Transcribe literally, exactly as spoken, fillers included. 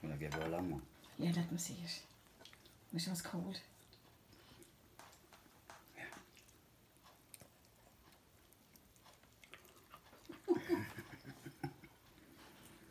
Will I give her a long one? Yeah, let me see it. Wish it was cold.